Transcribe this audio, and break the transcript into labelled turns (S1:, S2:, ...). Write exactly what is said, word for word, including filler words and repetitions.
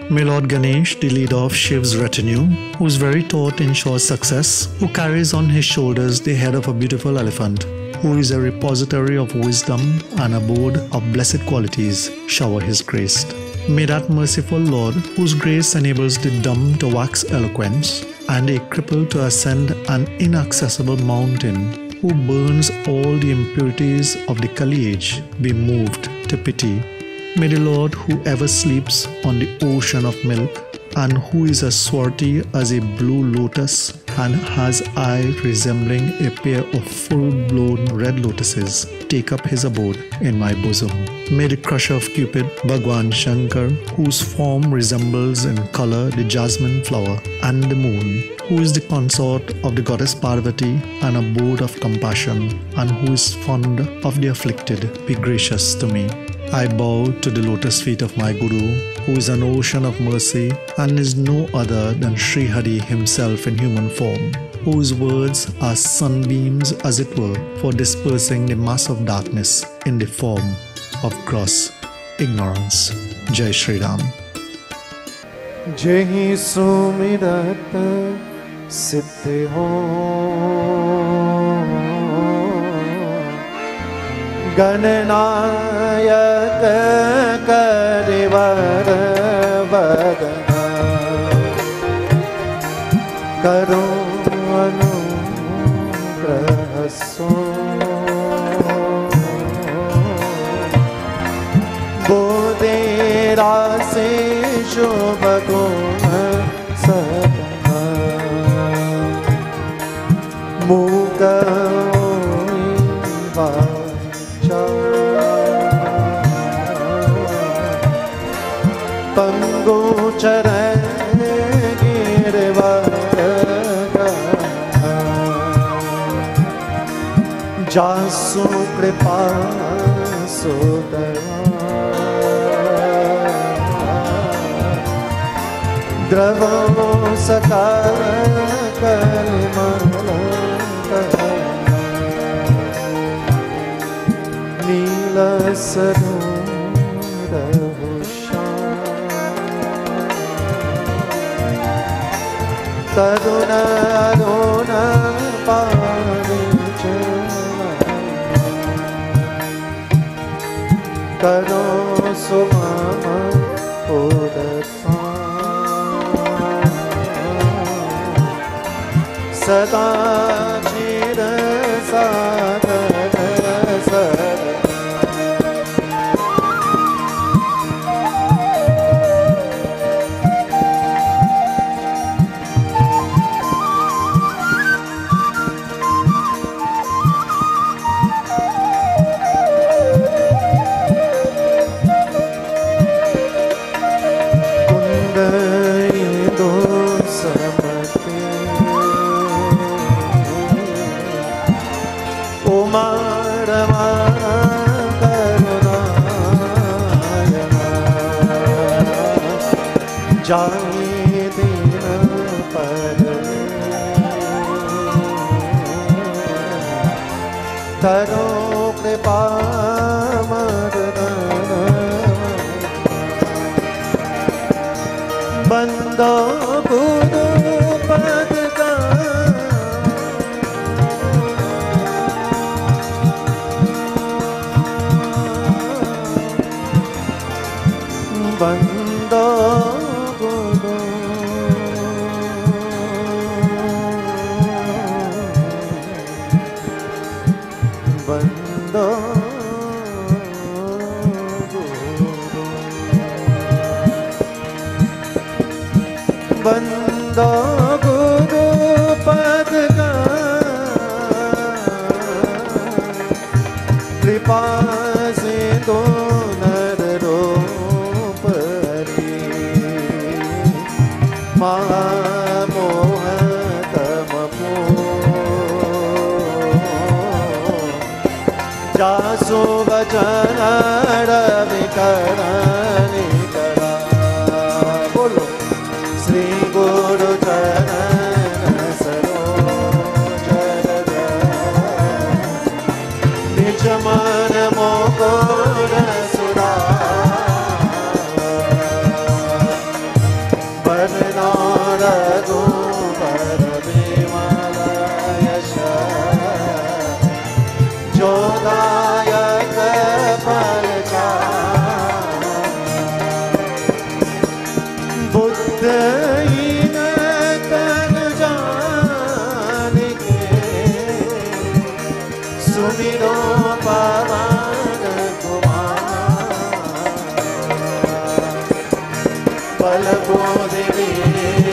S1: May Lord Ganesh, the leader of Shiv's retinue, who is very taught ensures success, who carries on his shoulders the head of a beautiful elephant, who is a repository of wisdom and abode of blessed qualities, shower his grace. May that merciful Lord, whose grace enables the dumb to wax eloquent, and a cripple to ascend an inaccessible mountain, who burns all the impurities of the Kali age, be moved to pity. May the Lord, who ever sleeps on the ocean of milk, and who is as swarthy as a blue lotus, and has eyes resembling a pair of full-blown red lotuses, take up his abode in my bosom. May the crusher of Cupid, Bhagwan Shankar, whose form resembles in color the jasmine flower and the moon, who is the consort of the goddess Parvati, and abode of compassion, and who is fond of the afflicted, be gracious to me. I bow to the lotus feet of my Guru, who is an ocean of mercy and is no other than Sri Hari himself in human form, whose words are sunbeams as it were for dispersing the mass of darkness in the form of gross ignorance. Jai Shri Ram.
S2: Jehi sumirat siddhi ho, Gananayak karivar vadana, Karo anugrahaso, Bodhe rase shobhaguna sadana, Muga Pango charan girvara, Jasu kripa sudara, Dravo sakara kalimala, Nila sarura Kaduna Adona Parichana, Karo Sumama Udata, Sada Chira Sada Sada. Jai Dina Par Karo Kripa Madana, Bando Guru Padga, Bando Bando Guru Padga, Kripa Sindhu Nar Roopari, Maha Moha Tamapo, Jasu Vachana Ravi Karani Kara, Bolo Sri Guru Charana Saroja Raja, Nijamana Mokora Sura, फल बोधि